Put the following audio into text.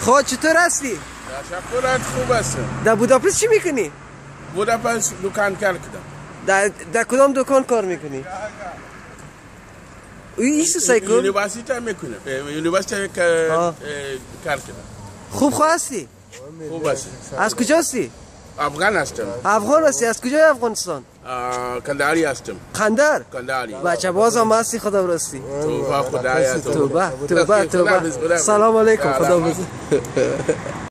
خب چطور هستی؟ تشکرات خوب هستم. در بوداپست چی میکنی؟ بوداپست دکان کار کردم. در کدام دکان کار میکنی؟ ایشو سایکو؟ یونیورسیته میکنم. یونیورسیته کار کردم. خوب هستی؟ خوب هستی. از کجا هستی؟ افغان هستم. افغان هستی؟ از کجای افغانستان؟ کندهاری هستم. خندر؟ کندهاری. بچه باز هم هستی خدا برستی. توبه خدایا توبه. سلام علیکم خدا برستی.